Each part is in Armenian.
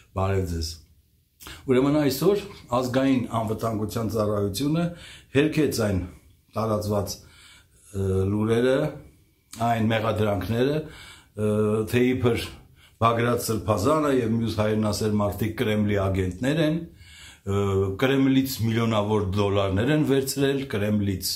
Բարև ձեզ։ Ուրեմն այսօր ազգային անվտանգության ծառայությունը հերքեց այն տարածված լուրերը, այն մեղադրանքները, թե իբր Բագրատ Սրբազանը եւ մյուս հայրենասեր մարդիկ Կրեմլի ագենտներ են, Կրեմլից միլիոնավոր դոլարներ են վերցրել, Կրեմլից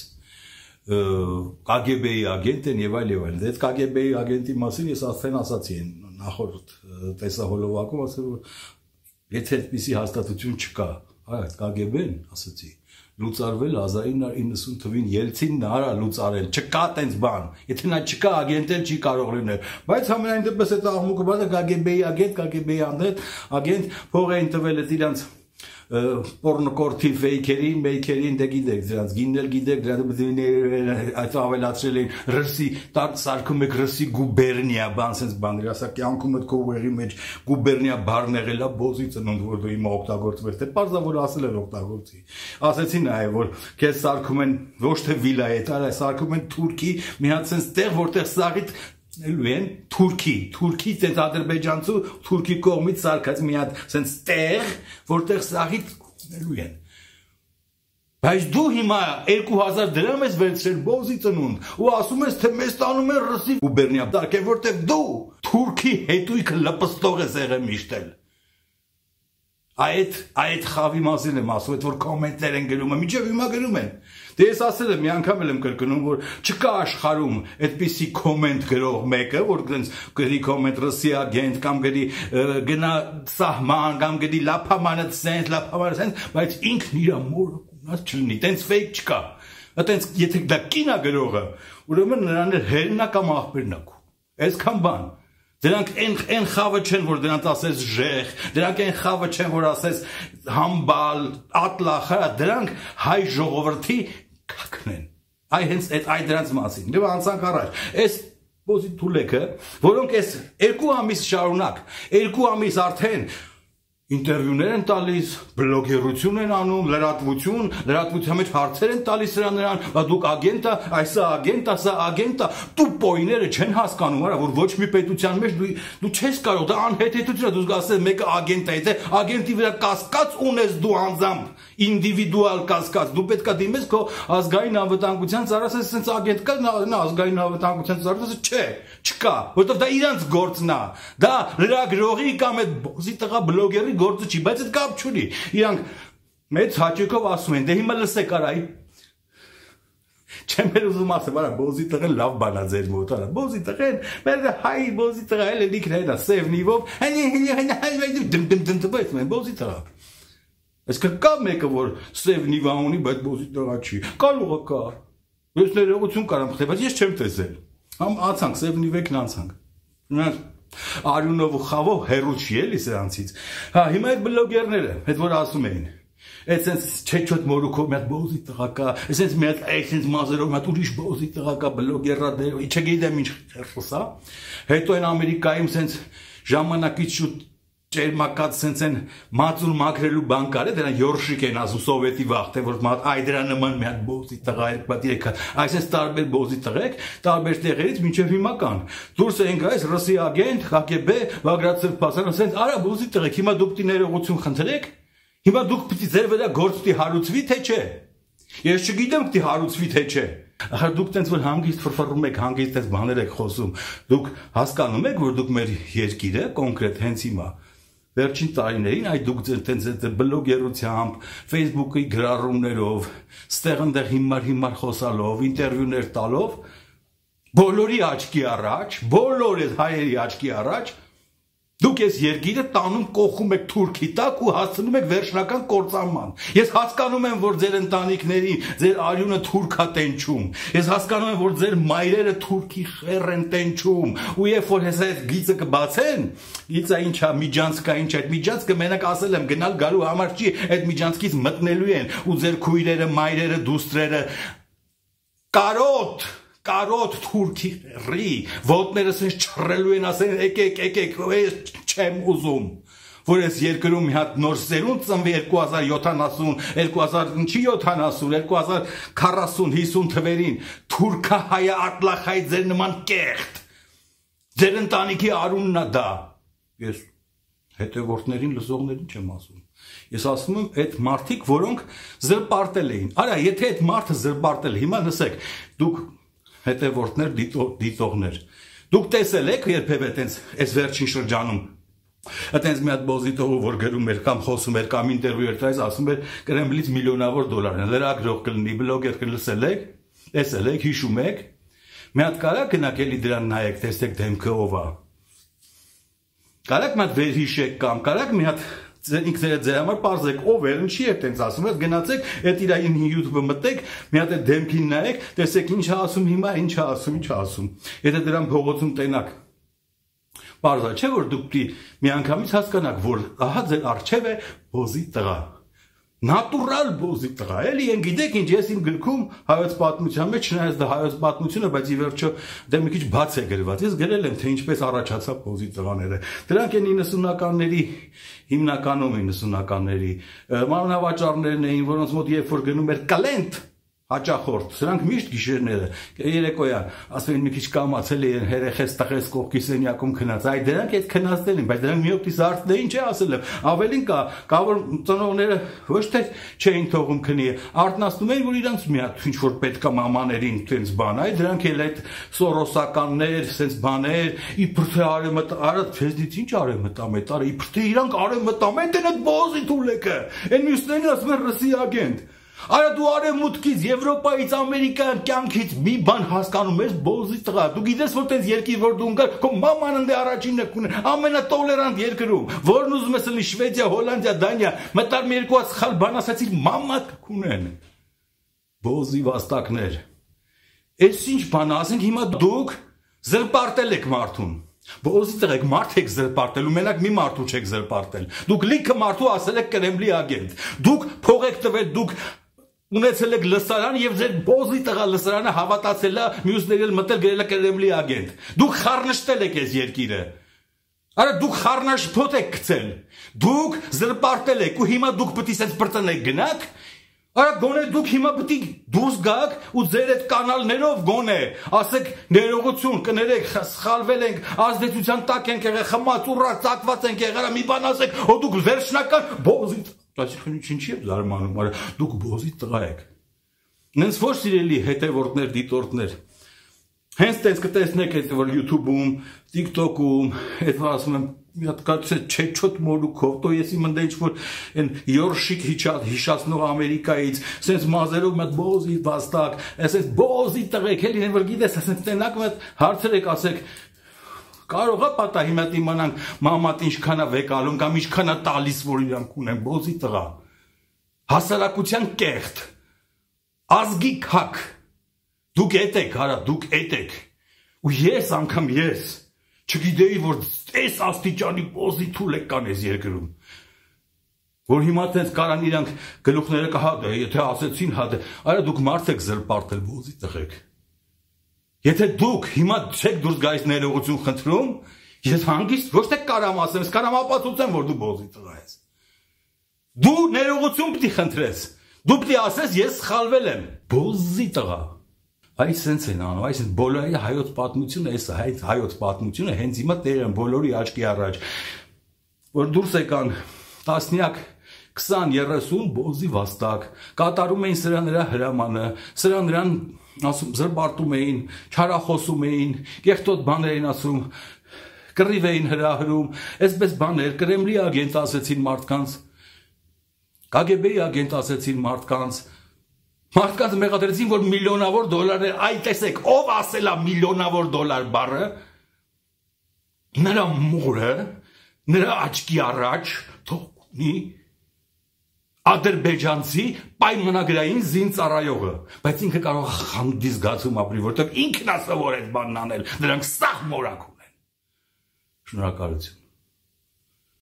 KGB-ի ագենտ են եւ այլ եւ այլ։ Այդ KGB-ի ագենտի մասին ես արդեն ասացի նախորդ տեսահոլովակում, ասել որ եթե այդպիսի հաստատություն չկա, այդ KGB-ն, ասացի, լուծարվել 1990 թվին Ելցինն արա լուծարել, չկա տենց բան, եթե նա չկա ագենտել չի կարող լինել, բայց համենայն դեպս այդ աղմուկը բանը KGB-ի ագենտ, KGB-ի անդետ, փող էին տվել այդ իրանց պորնոկորթի ֆեյքերին, մեյքերին, դե գիտեք, դրանց գիննել գիտեք, դրանց ավելացրել էին ռսի, սարքում եք ռսի գուբերնիա, բան սենց բան, ասա կյանքում այդ քո ուղեղի մեջ գուբերնիա բառն եղել է բոզի ծնունդ, որ դու հիմա օգտագործվես, թե պարզա որ ասել են օգտագործի։ Ասեցի նաև, որ քեզ սարքում են ոչ թե վիլա է, այլ սարքում են թուրքի, մի հատ սենց տեղ, որտեղ սաղիդ Լույեն Թուրքի ցենց ադրբեջանցու Թուրքի կողմից սարքած մի հատ ցենց տեղ, որտեղ սաղիթ լույեն։ Բայց դու հիմա 2000 դրամ ես վերցրել բոզի ծնունդ ու ասում ես թե մեզ տանում են ռսի գուբերնիա դարք է որտեղ դու Թուրքի հետույքը լպստող ես եղել միշտել։ Այդ խավի մասին եմ ասում, որ կոմենտներ են գրում, մինչև հիմա գրում են։ Դե ես ասել եմ, մի անգամ եմ կրկնում, որ չկա աշխարհում այդպիսի կոմենտ գրող մեկը, որ գրի կոմենտ ռուսի ագենտ կամ գրի գնա սահման կամ գրի լափամանը սենց, բայց ինքն իր մորը կունած չլինի, տենց ֆեյք չկա։ Այտենց եթե դա կինա գրողը, ուրեմն նրան հերնա կամ աղբերնա։ Այսքան բան։ Դրանք այն խավը չեն, որ դրանց ասես ժեղ, դրանք այն խավը չեն, որ ասես համբալ, ատլախ, դրանք հայ ժողովրդի կակն են։ Այ հենց այդ դրանց մասին։ Դե անցանք առաջ։ Այս բոզի թուլեկը, որոնք այս 2 ամիս շարունակ, 2 ամիս արդեն ինտերվյուներ են տալիս, բլոգերություն են անում, լրատվության մեջ հարցեր են տալիս նրան, դուք ագենտա, այսա ագենտա, սա ագենտա, տուպոյները չեն հասկանում, որ ոչ մի պետության մեջ դու չես կարող, դա անհետեթություն է, դու ասես մեկը ագենտա է, ագենտի վրա կասկած ունես դու անձամբ, ինդիվիդուալ կասկած, դու պետք է դիմես քո ազգային անվտանգության ծառայության, ասես ագենտ կա, նա ազգային անվտանգության ծառայությունը չէ, չկա, որովհետև դա իրանց գործն է, դա լրագրողի կամ այդ բոզի տղա բլոգերի գործը չի, բայց այդ կապ չունի։ Իրանք մեծ հաճույքով ասում են, դե հիմա լսեք արա, չեմ ուզում ասեմ, արա բոզի տղեն լավ բան է ձեր մոտ, արա բոզի տղեն, մեր հայ բոզի տղա էլ ինքն է, սև նիվով, բոզի տղա։ Այսինքն կա մեկը, որ սև նիվա ունի, բայց բոզի տղա չի, կարող է կա։ Ես ներողություն կարամ խնդրել, բայց ես չեմ տեսել։ Համ անցանք, սև նիվեկն անցանք։ Արյունով ու խավով հերու չի էլի սրանցից։ Հա, հիմա այդ բլոգերները, այդ որ ասում էին, այդ սենց չեչոտ մորուքով մի հատ բոզի տղա կա, սենց մի հատ այսենց մազերով մի հատ ուրիշ բոզի տղա կա, բլոգերա դեր, չգիտեմ ինչ խերխոսա, հետո այն Ամերիկայում սենց ժամանակից շուտ ճերմակած սենց են մածուն մաքրելու բան կար է, դրան յորշիկ են ասում սովետի վաղ, թե որ այ դրա նման մի հատ բոզի տղա էր, բա դիրեք, այսպես տարբեր բոզի տղեք, տարբեր տեղերից մինչև հիմա կան։ Դուրս ենք այս ռուսի ագենտ, KGB, Բագրատ Սրբազանը, սենց արա բոզի տղեք, հիմա դուք պիտի ներողություն խնդրեք, հիմա դուք պիտի ձեր վրա գործ պիտի հարուցվի, թե չէ։ Ես չգիտեմ պիտի հարուցվի, թե չէ։ Ախր դուք տենց որ հանգիստ ֆրֆռում եք, հանգիստ այս բաներ եք խոսում, դուք հասկանում եք, որ դուք մեր երկիրը կոնկրետ հենց հիմա վերջին տարիներին այդ դուք տենց բլոգերությամբ, Facebook-ի գրառումներով, ստեղ-ընդեղ հիմար խոսալով, ինտերվյուներ տալով, բոլորի աչքի առաջ, բոլոր այս հայերի աչքի առաջ, դուք այս երկիրը տանում կողում եք Թուրքի տակ ու հասցնում եք վերջնական կործանման։ Ես հասկանում եմ, որ ձեր ընտանիքների, ձեր արյունը թուրք է տենչում։ Ես հասկանում եմ, որ ձեր մայրերը թուրքի խեռ են տենչում։ Ու երբ որ հեսա այդ գիծը կբացեն, գիծը ինչա, միջանցքա ինչ, այդ միջանցքը մենակ ասել եմ գնալ գալու համար չի, այդ միջանցքից մտնելու են ու ձեր քույրերը, մայրերը, դուստրերը կարոտ թուրքի ռի, ոտներս են չռելու են ասեն, եկեք, չեմ ուզում, որ ես երկրում մի հատ նոր սերունդ ծնվի 2070, 2040, 50 թվերին, թուրքա հայա ատլախայ ձեր նման կեղտ, ձեր ընտանիքի արունն է դա, ես հետևորդներին, լսողներին չեմ ասում։ Ես ասում եմ այդ մարդիկ, որոնք զրպարտել էին։ Արա, եթե այդ մարդը զրպարտել, հիմա լսեք, դուք հետևորդներ, դիտողներ, դուք տեսել եք երբևէ այտենց այս վերջին շրջանում այտենց մի հատ բոզիտողը, որ գրում էր կամ խոսում էր կամ ինտերվյու էր տալիս, ասում էր Կրեմլից միլիոնավոր դոլար են, լրագրող կլինի, բլոգեր կլսել եք, տեսել եք, հիշում եք, մի հատ կարա գնաք էլի դրան նայեք, տեսեք դեմքը ով է։ Կարաք մի հատ վերհիշեք կամ կարաք մի հատ ինքներդ ձեր համար պարզեք ով էր, ինչի է տենց ասում, ես գնացեք այդ իրային YouTube-ը մտեք, մի հատ այդ դեմքին նայեք, տեսեք ինչ է ասում հիմա, ինչ է ասում։ Եթե դրան փողոցում տենակ, պարզ է, չէ՞ որ դուք պիտի միանգամից հասկանաք, որ ահա ձեր առջև է բոզի տղա։ Նատուրալ բոզի տղա, էլի են գիտեք ինչ, ես իմ գրքում հայոց պատմության մեջ, չնայած դա հայոց պատմությունը, բայց ի վերջո դե մի քիչ բաց է գրված, ես գրել եմ, թե ինչպես առաջացավ բոզի տղաները, դրանք են 90-ականների, հիմնականում 90-ականների մանրավաճառներն էին, որոնց մոտ երբ որ գնում էր կլենտ, հաճախորդ, սրանք միշտ գիշերները, երեկոյան, ասում են մի քիչ կամացել են, հերեխես տղես կողքի սենյակում քնած, այ դրանք այդ քնածներ են, բայց դրանք մի օգտի զարթներին չէ ասել եմ, ավելին կա որ ծնողները ոչ թե չէին թողում քնի, արթնացնում էին, որ իրանց մի հատ ինչ որ պետք է մամաներին տենց բան, այ դրանք էլ այդ սորոսականներ, սենց բաներ, իբր թե արևմտա, ֆեզդից ինչ արևմտամետ, արի իբր թե իրանք արևմտամետ են այդ բոզի թուլեկը, այն մյուսներն ասում են ռուսի ագենտ։ Արա դու արևմուտքից, Եվրոպայից, Ամերիկան կյանքից մի բան հասկանում ես բոզի տղա, դու գիտես որ տենց երկիր որ դու ընկար, քո մաման ընդ առաջինը կունեն, ամենատոլերանտ երկրում, որն ուզում ես լինի Շվեդիա, Հոլանդիա, Դանիա, մտար մի երկու հատ սխալ բան ասացիր, մամատ կունեն։ Բոզի վաստակներ։ Էս ինչ բան ասենք հիմա դուք զրպարտել եք մարդուն։ Բոզի տղեկ մարդ եք զրպարտել ու մենակ մի մարդու չեք զրպարտել։ Դուք լիքը մարդու ասել եք Կրեմլի ագենտ։ Դուք փող եք տվել, դուք ունեցել եք լսարան եւ ձեր բոզի տղա լսարանը հավատացել է մյուսներին մտել գրել է Կրեմլի ագենտ։ Դուք խառնշտել եք այս երկիրը։ Արա դուք խառնաշփոթ եք գցել։ Դուք զրպարտել եք ու հիմա դուք պետք է սենց բրծնեք գնաք։ Արա գոնե դուք հիմա պետք է դուրս գաք ու ձեր այդ կանալներով գոնե ասեք ներողություն կներեք սխալվել ենք ազդեցության տակ ենք եղել խմած ուռած ծակված ենք եղել մի բան ասեք ու դուք վերջնական բոզի այսինքն ինչի՞ է զարմանում արա դուք բոզի տղա եք նենց որ սիրելի հետևորդներ դիտորդներ հենց տես կտեսնեք այդ որ YouTube-ում TikTok-ում այդ որ ասում եմ մի հատ կացե չեչոտ մորուքով, то ես իմ ընդ ինչ որ այն Յորշիկ հիշացնող Ամերիկայից, sense մազերով մտ բոզի վաստակ, այսպես բոզի տղեկ էլի որ գիտես, ասենք տենակ մտ հարցեր եք ասեք կարող է պատահի մտ իմանանք մամատ ինչքան է վեկալում կամ ինչքան է տալիս որ իրանք ունեն բոզի տղա հասարակության կեղտ ազգի քակ դուք ետեք արա դուք ետեք ու ես անգամ ես չգիտեի որ այս աստիճանի բոզի թուլ եք կան այս երկրում որ հիմա տենց կարան իրանք գլուխները կհատը եթե ասեցին հատը արա դուք մարդ եք զրպարտել բոզի տղեկ եթե դուք հիմա չեք դուրս գայիս ներողություն խնդրում ես հանգիստ ոչ թե կարամ ասեմ ես կարամ ապացուցեմ որ դու բոզի տղա ես դու ներողություն պիտի խնդրես դու պիտի ասես ես սխալվել եմ բոզի տղա Այս sense են անում, այս բոլորի հայոց պատմությունը, այս հայոց պատմությունը հենց հիմա տեղ են բոլորի աչքի առաջ, որ դուրս եկան տասնյակ 20-30 բոզի վաստակ, կատարում էին սրա նրա հրամանը, սրա նրան ասում զրպարտում էին, չարախոսում էին, կեղտոտ բաներ էին ասում, կռիվ էին հրահրում, այսպես բաներ, Կրեմլի ագենտ ասեցին մարդկանց, KGB-ի ագենտ ասեցին մարդկանց Մարդկանց մեղադրեցին, որ միլիոնավոր դոլարներ, այ տեսեք, ով ասել է միլիոնավոր դոլար բառը, նրա մորը, նրա աչքի առաջ, թողնի, ադրբեջանցի պայմանագրային զինծառայողը, բայց ինքը կարող է խանդի զգացում ապրի, որտեղ ինքն է սովոր այդ բանն անել, նրանք սաղ մորակ ունեն։ Շնորհակալություն։